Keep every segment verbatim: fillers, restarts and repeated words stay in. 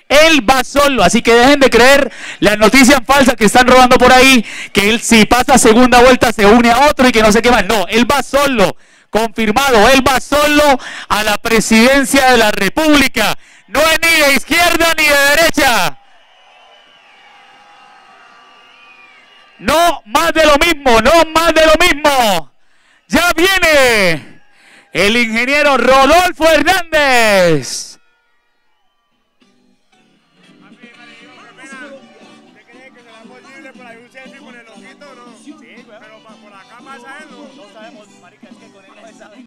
Él va solo, así que dejen de creer las noticias falsas que están robando por ahí, que él si pasa segunda vuelta se une a otro y que no sé qué más. No, él va solo, confirmado, él va solo a la presidencia de la República. No es ni de izquierda ni de derecha. No más de lo mismo, no más de lo mismo. Ya viene el ingeniero Rodolfo Hernández. Sí, pero por acá pasa él, no, no sabemos, marica, es que con él no se sabe.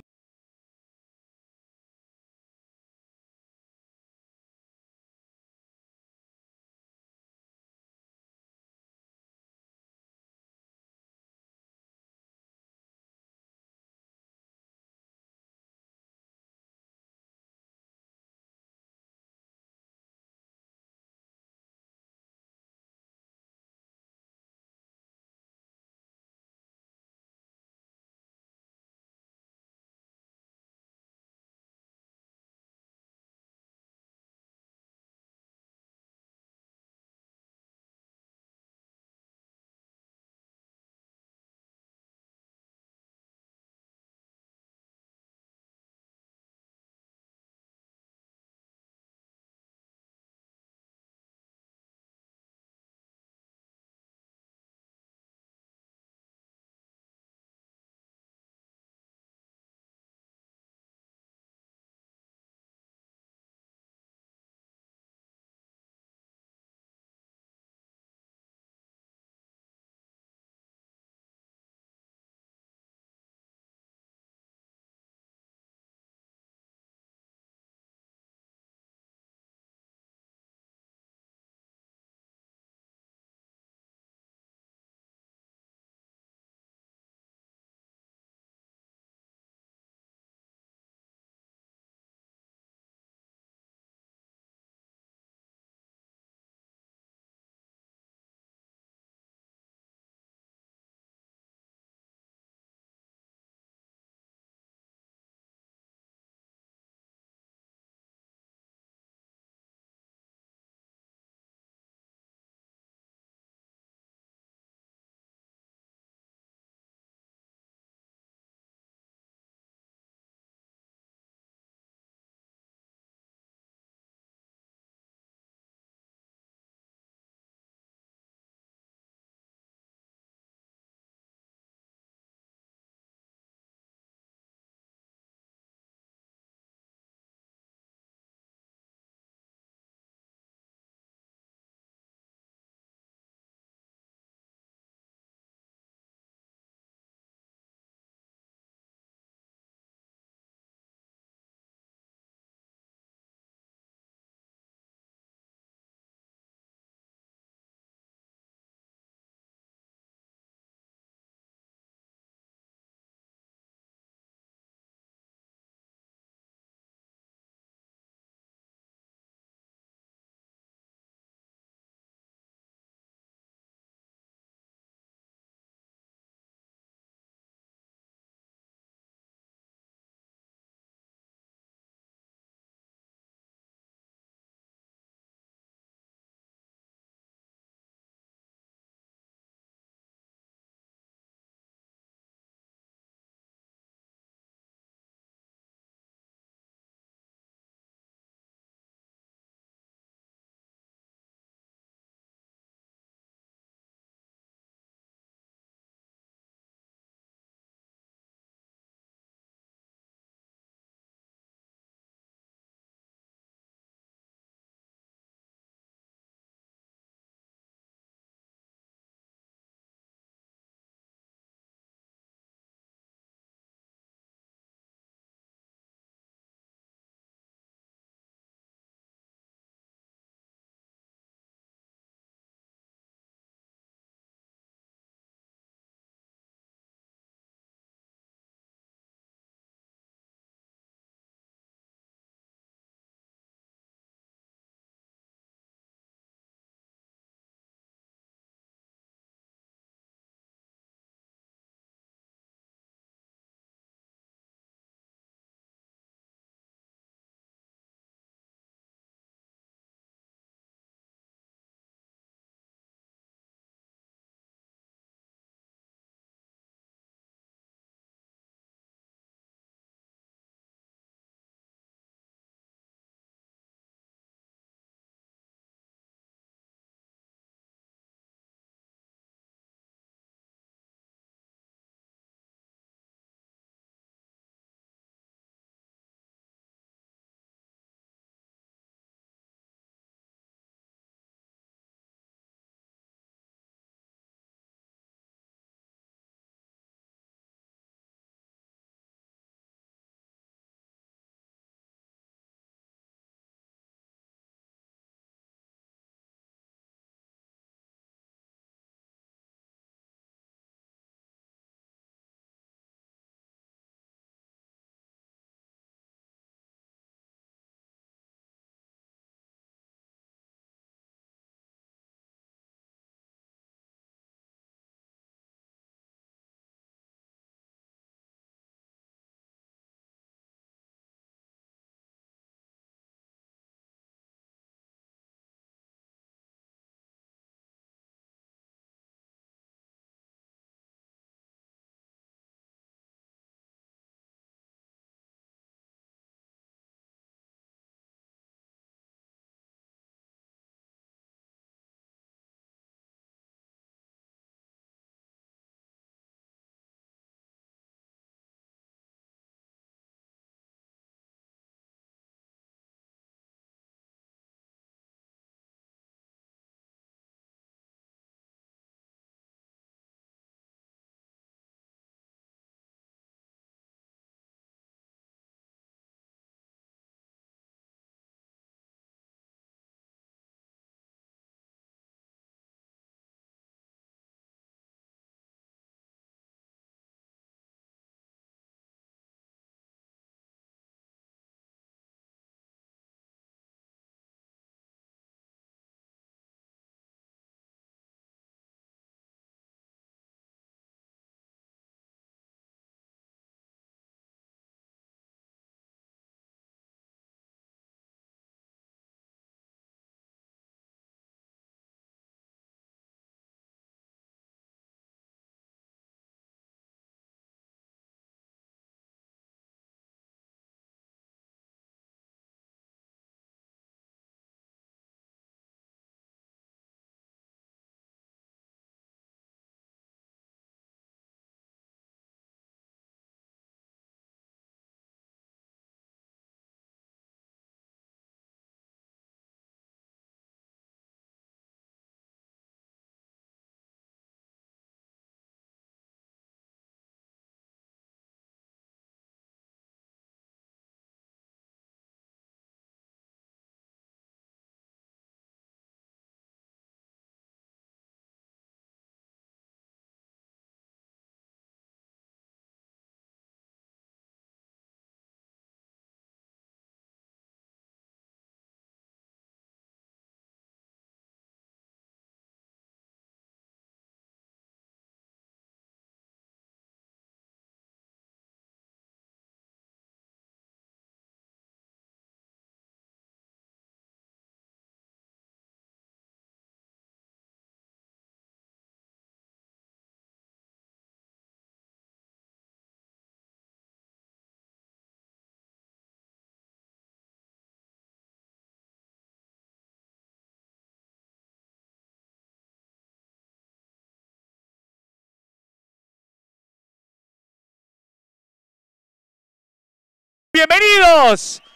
bienvenidos.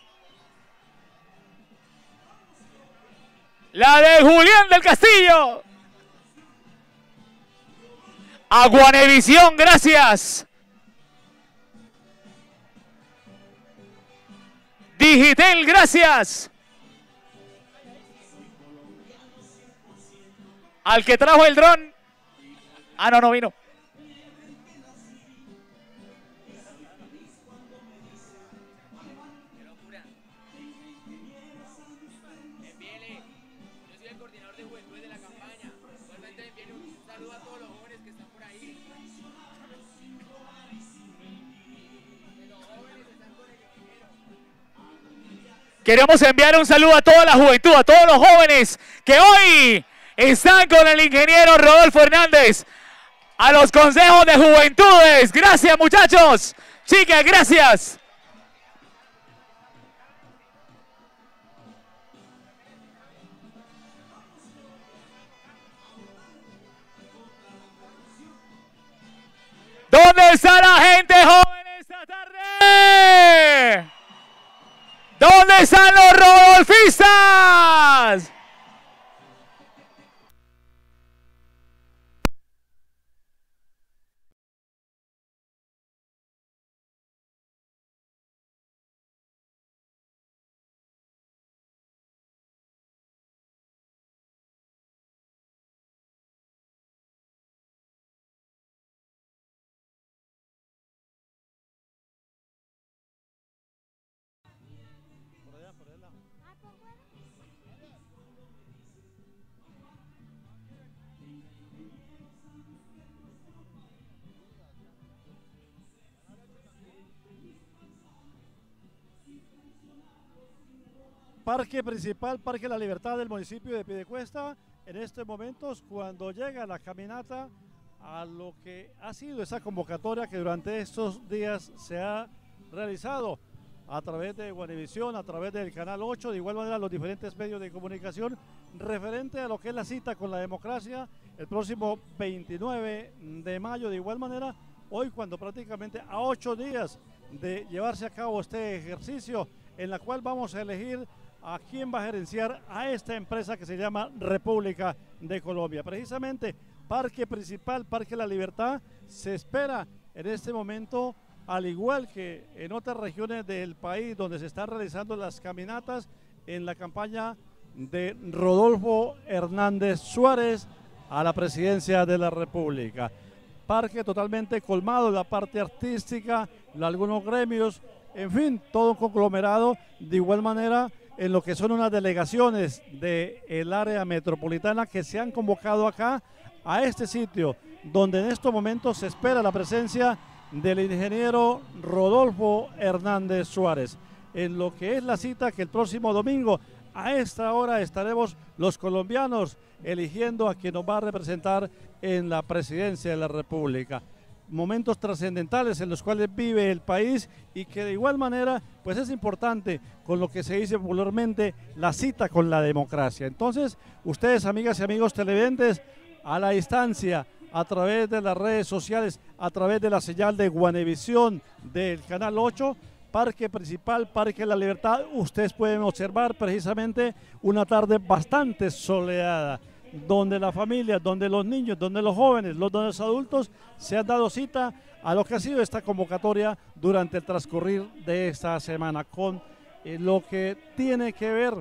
La de Julián del Castillo. A Guanevisión, gracias. Digitel, gracias. Al que trajo el dron. Ah, no, no vino. Queremos enviar un saludo a toda la juventud, a todos los jóvenes que hoy están con el ingeniero Rodolfo Hernández. A los consejos de juventudes. Gracias, muchachos. Chicas, gracias. ¿Dónde está la gente joven esta tarde? ¿Dónde están los rodolfistas? Parque principal, Parque La Libertad del municipio de Piedecuesta, en estos momentos cuando llega la caminata a lo que ha sido esa convocatoria que durante estos días se ha realizado a través de Guanevisión, a través del Canal ocho, de igual manera los diferentes medios de comunicación, referente a lo que es la cita con la democracia el próximo veintinueve de mayo, de igual manera hoy cuando prácticamente a ocho días de llevarse a cabo este ejercicio en la cual vamos a elegir a quién va a gerenciar a esta empresa que se llama República de Colombia. Precisamente Parque Principal, Parque La Libertad, se espera en este momento, al igual que en otras regiones del país donde se están realizando las caminatas, en la campaña de Rodolfo Hernández Suárez a la presidencia de la República. Parque totalmente colmado, la parte artística, algunos gremios, en fin, todo un conglomerado. De igual manera, en lo que son unas delegaciones del área metropolitana que se han convocado acá a este sitio, donde en estos momentos se espera la presencia del ingeniero Rodolfo Hernández Suárez, en lo que es la cita que el próximo domingo a esta hora estaremos los colombianos eligiendo a quien nos va a representar en la presidencia de la República. Momentos trascendentales en los cuales vive el país y que de igual manera pues es importante con lo que se dice popularmente la cita con la democracia. Entonces ustedes, amigas y amigos televidentes, a la distancia, a través de las redes sociales, a través de la señal de Guanevisión del Canal ocho, Parque Principal, Parque La Libertad, ustedes pueden observar precisamente una tarde bastante soleada, donde la familia, donde los niños, donde los jóvenes, los, donde los adultos se han dado cita a lo que ha sido esta convocatoria durante el transcurrir de esta semana, con eh, lo que tiene que ver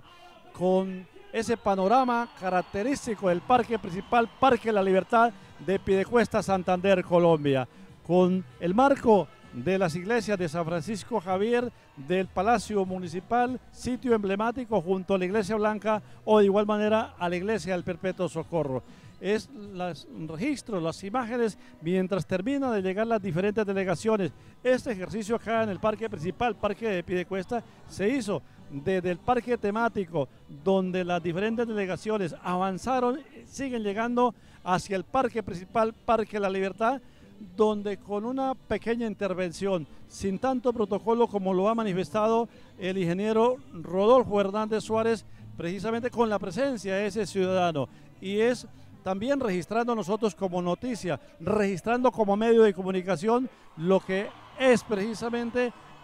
con ese panorama característico del Parque Principal, Parque La Libertad de Piedecuesta, Santander, Colombia, con el marco de las iglesias de San Francisco Javier, del Palacio Municipal, sitio emblemático junto a la Iglesia Blanca o de igual manera a la Iglesia del Perpetuo Socorro. Es los registros, las imágenes mientras terminan de llegar las diferentes delegaciones. Este ejercicio acá en el Parque Principal, Parque de Piedecuesta, se hizo desde el parque temático, donde las diferentes delegaciones avanzaron, siguen llegando hacia el Parque Principal, Parque La Libertad, donde con una pequeña intervención, sin tanto protocolo como lo ha manifestado el ingeniero Rodolfo Hernández Suárez, precisamente con la presencia de ese ciudadano, y es también registrando nosotros como noticia, registrando como medio de comunicación lo que es precisamente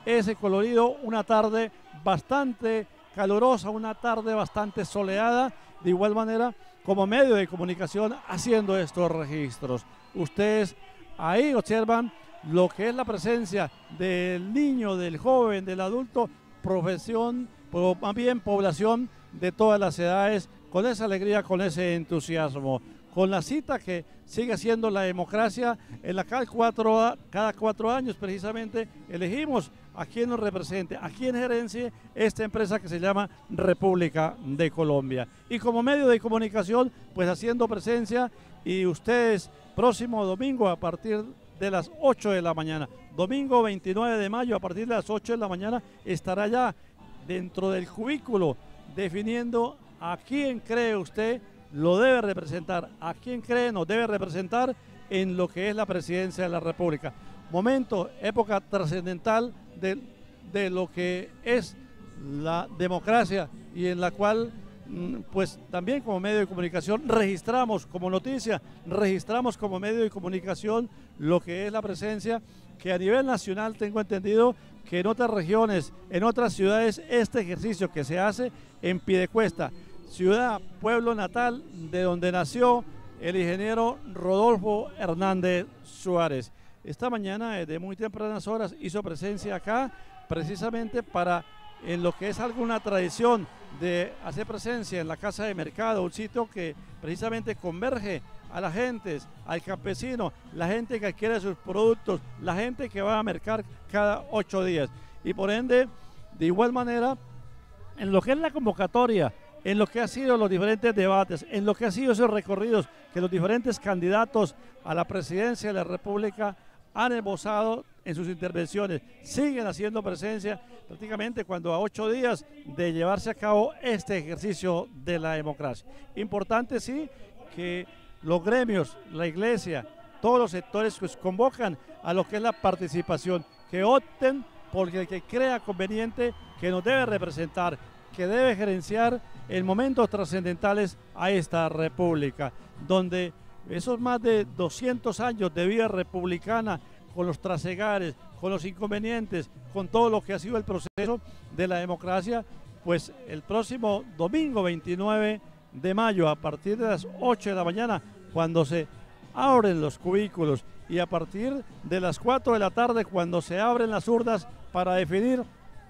ese colorido, una tarde bastante calurosa, una tarde bastante soleada, de igual manera como medio de comunicación haciendo estos registros. Ustedes ahí observan lo que es la presencia del niño, del joven, del adulto, profesión, pero más bien población de todas las edades, con esa alegría, con ese entusiasmo, con la cita que sigue siendo la democracia, en la cual cuatro, cada cuatro años precisamente elegimos a quien nos represente, a quien gerencie esta empresa que se llama República de Colombia. Y como medio de comunicación, pues haciendo presencia, y ustedes próximo domingo a partir de las ocho de la mañana, domingo veintinueve de mayo a partir de las ocho de la mañana, estará ya dentro del cubículo definiendo a quién cree usted lo debe representar, a quién cree nos debe representar en lo que es la presidencia de la República. Momento, época trascendental de, de lo que es la democracia y en la cual pues también como medio de comunicación registramos como noticia, registramos como medio de comunicación lo que es la presencia, que a nivel nacional tengo entendido que en otras regiones, en otras ciudades, este ejercicio que se hace en Piedecuesta, ciudad, pueblo natal de donde nació el ingeniero Rodolfo Hernández Suárez. Esta mañana, desde muy tempranas horas, hizo presencia acá precisamente para, en lo que es alguna tradición de hacer presencia en la Casa de Mercado, un sitio que precisamente converge a la gente, al campesino, la gente que adquiere sus productos, la gente que va a mercar cada ocho días. Y por ende, de igual manera, en lo que es la convocatoria, en lo que han sido los diferentes debates, en lo que han sido esos recorridos que los diferentes candidatos a la presidencia de la República han esbozado en sus intervenciones, siguen haciendo presencia prácticamente cuando a ocho días de llevarse a cabo este ejercicio de la democracia. Importante sí que los gremios, la iglesia, todos los sectores pues convocan a lo que es la participación, que opten por el que crea conveniente, que nos debe representar, que debe gerenciar en momentos trascendentales a esta república, donde esos más de doscientos años de vida republicana, con los trasegares, con los inconvenientes, con todo lo que ha sido el proceso de la democracia, pues el próximo domingo veintinueve de mayo, a partir de las ocho de la mañana, cuando se abren los cubículos, y a partir de las cuatro de la tarde, cuando se abren las urnas para definir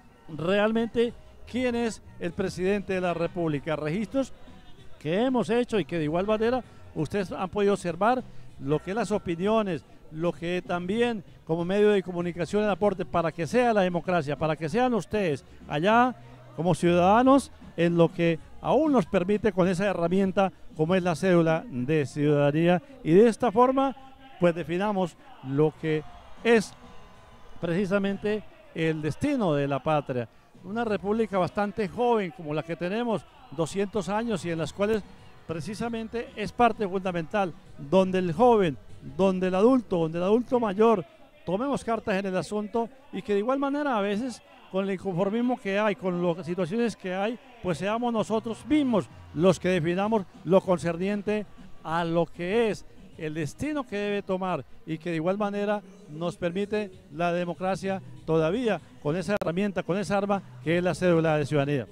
realmente quién es el presidente de la República. Registros que hemos hecho y que de igual manera ustedes han podido observar lo que es las opiniones, lo que también como medio de comunicación el aporte para que sea la democracia, para que sean ustedes allá como ciudadanos en lo que aún nos permite con esa herramienta como es la cédula de ciudadanía, y de esta forma pues definamos lo que es precisamente el destino de la patria. Una república bastante joven como la que tenemos, doscientos años, y en las cuales precisamente es parte fundamental, donde el joven, donde el adulto, donde el adulto mayor tomemos cartas en el asunto, y que de igual manera a veces con el inconformismo que hay, con las situaciones que hay, pues seamos nosotros mismos los que definamos lo concerniente a lo que es el destino que debe tomar, y que de igual manera nos permite la democracia todavía con esa herramienta, con esa arma que es la cédula de ciudadanía.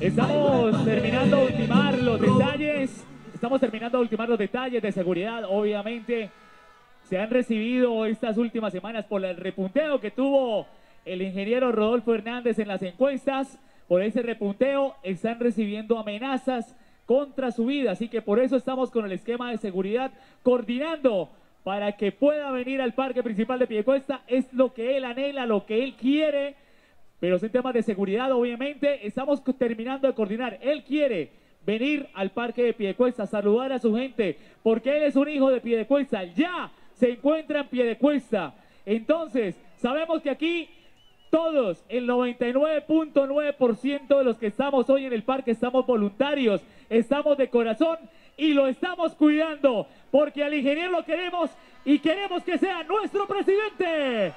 Estamos terminando de ultimar los detalles. Estamos terminando de ultimar los detalles de seguridad. Obviamente se han recibido estas últimas semanas por el repunteo que tuvo el ingeniero Rodolfo Hernández en las encuestas. Por ese repunteo están recibiendo amenazas contra su vida. Así que por eso estamos con el esquema de seguridad coordinando para que pueda venir al parque principal de Piedecuesta. Es lo que él anhela, lo que él quiere. Pero en temas de seguridad, obviamente, estamos terminando de coordinar. Él quiere venir al parque de Piedecuesta, saludar a su gente, porque él es un hijo de Piedecuesta. Ya se encuentra en Piedecuesta. Entonces, sabemos que aquí todos, el noventa y nueve punto nueve por ciento de los que estamos hoy en el parque, estamos voluntarios, estamos de corazón y lo estamos cuidando, porque al ingeniero lo queremos y queremos que sea nuestro presidente.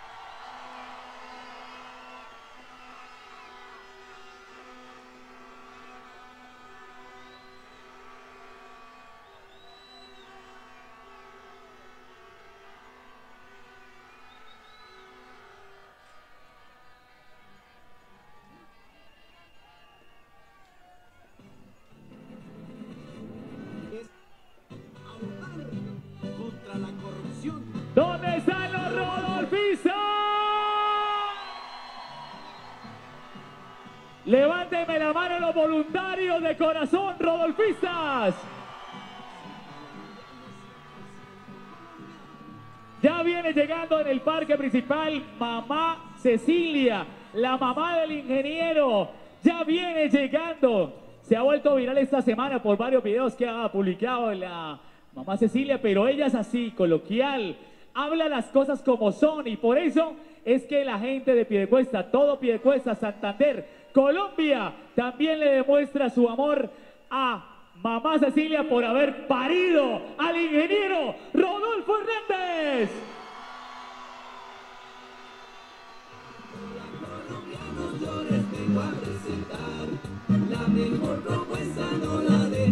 ¿Dónde están los rodolfistas? Levánteme la mano los voluntarios de corazón, rodolfistas. Ya viene llegando en el parque principal mamá Cecilia, la mamá del ingeniero. Ya viene llegando. Se ha vuelto viral esta semana por varios videos que ha publicado la mamá Cecilia, pero ella es así, coloquial. Habla las cosas como son y por eso es que la gente de Piedecuesta, todo Piedecuesta, Santander, Colombia, también le demuestra su amor a mamá Cecilia por haber parido al ingeniero